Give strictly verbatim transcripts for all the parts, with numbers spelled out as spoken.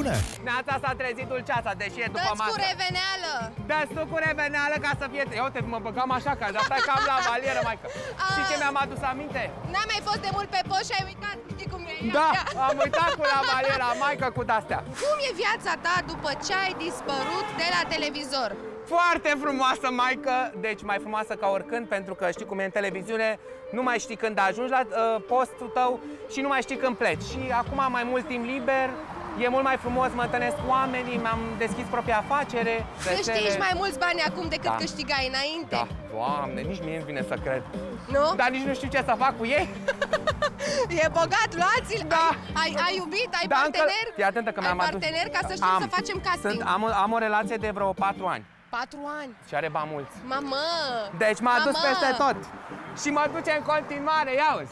bună! Neața s-a trezit dulceața, deși e după masă. Dă-ți cu reveneală! Dă-ți tu cu reveneală ca să fie... Eu te mă băgam așa, ca dar stai cam la valieră, maică. Știi ce mi-am adus aminte? N-am mai fost de mult pe post și ai uitat. Știi cum e? Da, am uitat cu la valiera, maică, cu de-astea. Cum e viața ta după ce ai dispărut de la televizor? Foarte frumoasă, maică, deci mai frumoasă ca oricând, pentru că știi cum e în televiziune, nu mai știi când ajungi la uh, postul tău și nu mai știi când pleci. Și acum am mai mult timp liber, e mult mai frumos, mă întâlnesc cu oamenii, mi-am deschis propria afacere. Câștigi mai mulți bani acum decât Da. câștigai înainte. Da, Doamne, nici mie îmi vine să cred. Nu? Dar nici nu știu ce să fac cu ei. E bogat, luați-l! Da. Ai, ai, ai iubit, ai Da, partener? încă... Fii atentă că mi-am Ai adus... partener ca să știm am. să facem casting. Sunt, am, am o relație de vreo patru ani Patru ani. și are bani mulți. Mamă! Deci m-a dus Mamă! peste tot. Și mă duce în continuare, ia uzi.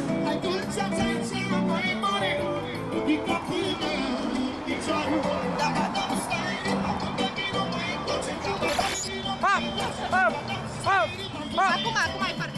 Hop, hop, hop, hop. Acum, acum ai parte.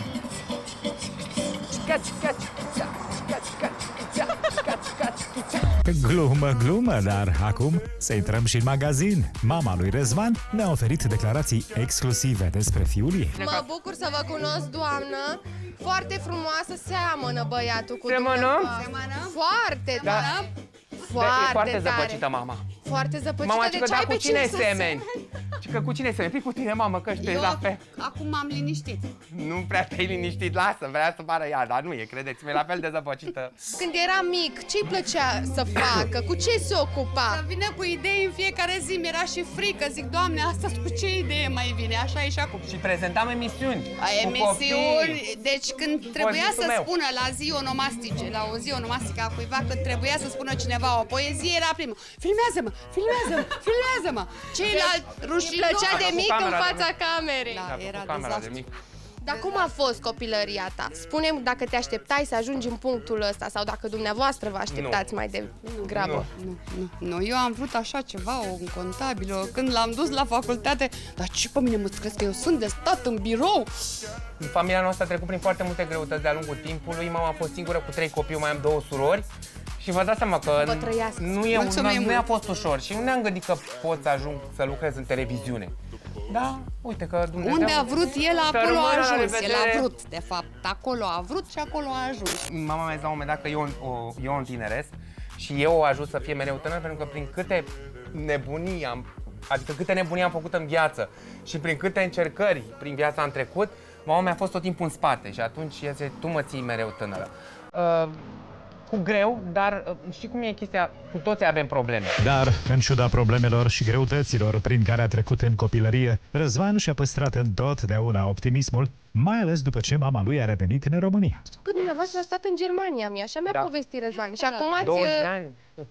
Catch, catch, catch, catch, catch, catch, catch. Glumă, glumă, dar acum să intrăm și în magazin. Mama lui Răzvan ne-a oferit declarații exclusive despre fiul ei. Mă bucur să vă cunosc, doamnă. Foarte frumoasă, seamănă băiatul cu Semănă? dumneavoastră. Semănă? Foarte, Da. da. Da, e foarte tare. zăpăcită, mama. Foarte zăpăcită. Mama, De ci că ce da, ai cu pe cine să semeni? Și că cu cine semeni? Fii cu tine, mamă, că ești la fel. Acum m-am liniștit. Nu prea te-ai liniștit, lasă, vrea să pară ea, dar nu e, credeți-mi, e la fel de zăpăcită. Când era mic, ce-i plăcea să facă? Cu ce se ocupa? Să vine cu idei în fiecare zi, mi-era și frică. Zic, Doamne, asta cu ce idee mai vine? Așa e și acum. Și prezentam emisiuni. A, cu emisiuni, copii. deci când trebuia Pozitul să meu. spună la zi onomastice, la o zi onomastică a cuiva, când trebuia să spună cineva o poezie, era primul. Filmează-mă, filmează-mă, filmează-mă. Ceilalți Îi rușinoși. plăcea de cu mic în camera de fața camerei. Da, Da, era cu camera de dezastru. mic. Dar cum a fost copilăria ta? Spune-mi dacă te așteptai să ajungi în punctul ăsta sau dacă dumneavoastră vă așteptați mai degrabă. Nu, nu, nu, eu am vrut așa ceva, un contabil, o- când l-am dus la facultate, dar ce pe mine mă crezi că eu sunt de stat în birou? Familia noastră a trecut prin foarte multe greutăți de-a lungul timpului. Mama a fost singură cu trei copii, eu mai am două surori. Și vă dați seama că Vă trăiască. nu, e, Mulțumim nu, nu mult. a fost ușor și nu ne-am gândit că pot să ajung să lucrez în televiziune. Da, uite că Dumnezeu... Unde a vrut el, Să acolo rămână, a la ajuns. El revedere. a vrut, de fapt. Acolo a vrut și acolo a ajuns. Mama mi-a zis la un moment dat că eu, o, eu întineresc și eu o ajut să fie mereu tânăr, pentru că prin câte nebunii am, adică câte nebunii am făcut în viață și prin câte încercări prin viața am trecut, mama mi-a fost tot timpul în spate și atunci ea zice, tu mă ții mereu tânără. Uh, cu greu, dar uh, știi cum e chestia, cu toți avem probleme. Dar, în ciuda problemelor și greutăților prin care a trecut în copilărie, Răzvan și-a păstrat întotdeauna optimismul, mai ales după ce mama lui a revenit în România. Că dumneavoastră a stat în Germania, mi așa mi-a Da. povestit Răzvan. Și acum ați... douăzeci de ani.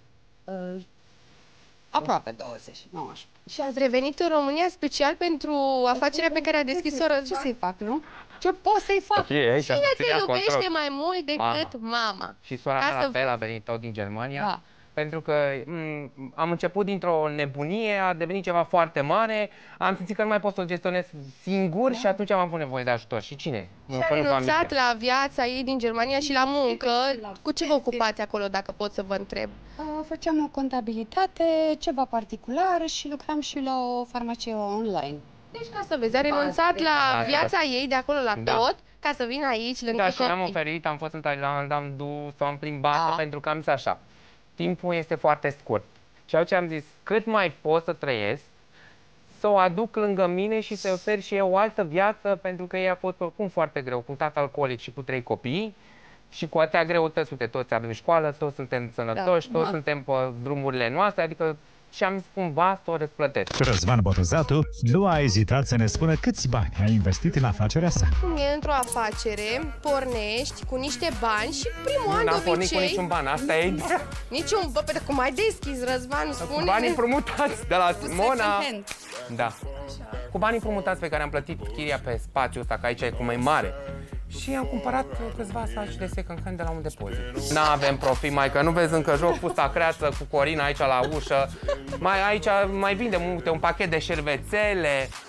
Aproape douăzeci, nu așa. Și ați revenit în România special pentru afacerea pe care a deschis-o Răzvan. Ce să-i fac, nu? Ce pot să-i fac? Aici, Cine te iubește mai mult decât mama? mama? Și sora Ca mea să- la fel a venit tot din Germania. Da. Pentru că m, am început dintr-o nebunie, a devenit ceva foarte mare, am simțit că nu mai pot să-l gestionez singur da. și atunci am avut nevoie de ajutor. Și cine? Și a renunțat la viața ei din Germania și la muncă. Cu ce vă ocupați acolo, dacă pot să vă întreb? Uh, Făceam o contabilitate, ceva particular și lucram și la o farmacie online. Deci, ca să vezi, a renunțat la Asta. viața ei de acolo la Da. tot, ca să vină aici, lângă Da, și am copii. oferit, am fost în Thailanda, am dus, am plimbat, Da. pentru că am zis așa, timpul este foarte scurt. Și atunci am zis, cât mai pot să trăiesc, să o aduc lângă mine și să-i ofer și eu o altă viață, pentru că ea a fost oricum foarte greu, cu tată alcoolic și cu trei copii, și cu atâtea greutăți, uite, toți avem școală, toți suntem sănătoși, Da. toți suntem pe drumurile noastre, adică și am zis cumva să o răsplătesc. Răzvan Botezatu nu a ezitat să ne spună câți bani a investit în afacerea sa. Cum e într-o afacere, pornești cu niște bani și primul an Nu de am pornit cu obicei... niciun ban, asta e ideea. Niciun... Bă, pe cum ai deschis, Răzvan, Cu spune banii împrumutați de la Cu Simona. second hand. Da. Cu banii împrumutați pe care am plătit chiria pe spațiul ăsta, că aici e cum e mare. Și am cumpărat câțiva saci de second hand de la un depozit. N-avem profit, mai că nu vezi încă joc fusta creață cu Corina aici la ușă. Mai aici mai vindem uite, un pachet de șervețele,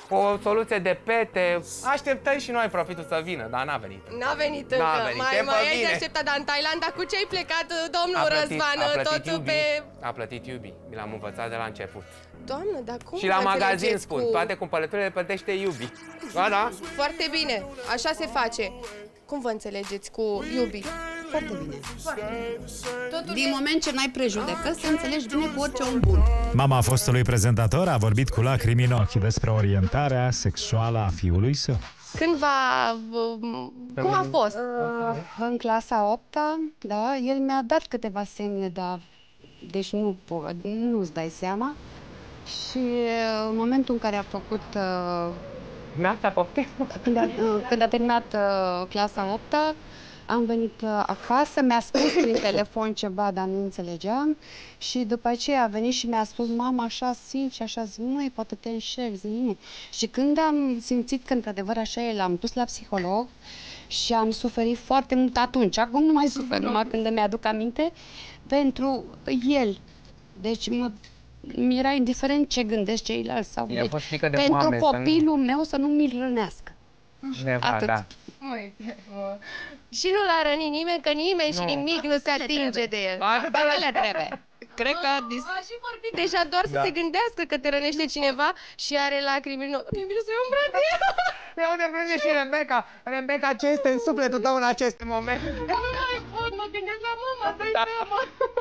o soluție de pete. Așteptăm și noi profitul să vină, dar n-a venit. N-a venit încă. N-a venit. Mai, Te mai ai bine. de așteptat, dar în Thailanda cu ce ai plecat, domnul A plătit, Răzvan, a plătit totul iubi, pe... a plătit iubi. Mi l-am învățat de la început. Doamnă, dar cum Și la vă magazin înțelegeți spun, cu... toate cumpărăturile le plătește iubi. Da, da? Foarte bine, așa se face. Cum vă înțelegeți cu iubi? Foarte bine. Totul Din e... moment ce n-ai prejudecăți, te înțelegi bine cu orice om bun. Mama fostului prezentator a vorbit cu lacrimi în ochi despre orientarea sexuală a fiului său. Când va... Cum a fost? Uh, în clasa a opta, da, el mi-a dat câteva semne, dar deci nu po- nu-ți dai seama. Și uh, în momentul în care a făcut, uh, Mi-a poftim. când, a, uh, când a terminat uh, clasa a opta, am venit uh, acasă, mi-a spus prin telefon ceva, dar nu înțelegeam. Și după aceea a venit și mi-a spus, mama, așa simt și așa zic, măi, poate te înșeli, zic, nu. Și când am simțit că într-adevăr așa e, l-am dus la psiholog și am suferit foarte mult atunci. Acum nu mai sufer, numai când îmi aduc aminte, pentru el. Deci mă, mi-era indiferent ce gândesc ceilalți. Sau I-a deci, fost frică de pentru foame, să nu- copilul meu să nu mi-l rănească. Neva, Atât. da. Și nu l-a rănit nimeni, că nimeni și nimic nu se atinge de el. Asta le trebuie. Cred că... A și vorbit deja doar să se gândească că te rănește cineva și are lacrimi în ochi. Mi-e bine să iau îmbrăte. De unde vine și Rebecca? Rebecca, ce este în sufletul tău în acest moment? Nu mai pot, mă gândesc la mama, să-i seama.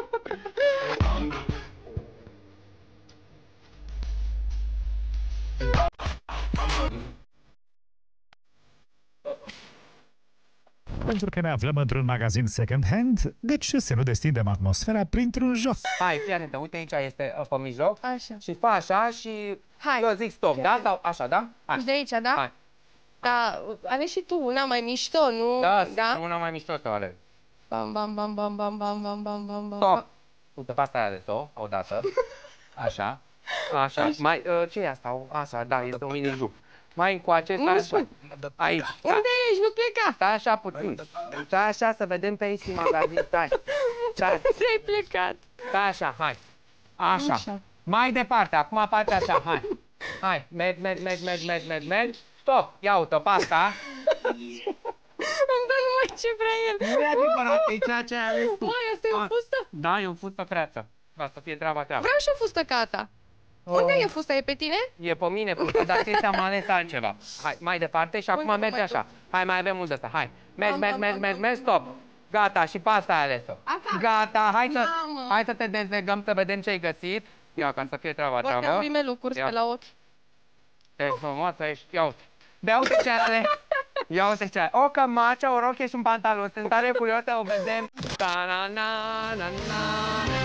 Pentru că ne aflăm într-un magazin second-hand, de ce să nu destindem atmosfera printr-un joc? Hai, fii atentă, uite aici este uh, pe mijloc. Așa. Și fa așa și Hai. eu zic stop, da? Sau așa, da? Hai. De aici, da? Hai. Da, alegi și tu una mai mișto, nu? Da, Da? una mai mișto să o aleg. Bam, bam, bam, bam, bam, bam, bam, bam, bam, bam. Stop. Uite, pe asta de o odată. Așa. Așa. Mai, uh, ce e asta? O- Așa, da, este un mini-jup. Mai încoace, stai așa. Aici. Unde ești? Nu pleca! Stai așa puțin. Stai așa să vedem pe aici în magazin. Stai. Stai. Ți-ai plecat. Stai așa, hai. Așa. Așa. Mai departe, acum partea așa, hai. Hai, mergi, mergi, mergi, mergi, mergi, mergi, mergi. Stop, ia uite, pe asta. Îmi dă numai ce vrea el. Nu e adevărat, e ceea ce ai ales tu. Mai, asta e o Ah. fustă? Da, e un fust pe preață. Ca să fie treaba treaba. Vreau și o fustă ca a ta. Unde e fusta? E pe tine? E pe mine, putea, dar Cristi am ales altceva. Hai, mai departe și acum Uite, mergi mai așa. Hai, mai avem mult de asta. Hai, mergi, Am, mergi, am, mergi, am, mergi, am. mergi, stop. Gata, și pe asta ai ales-o. Gata, hai să, Mamă. hai să te dezlegăm să vedem ce ai găsit. Ia, ca să fie treaba Foarte treaba. prime lucruri Ia. pe la ochi. Ce frumoasă ești, ia uite. Ia uite ce are. Ia uite ce are. O cămașă, o rochie și un pantalon. Sunt tare curios să o vedem. Ta-na-na-na-na.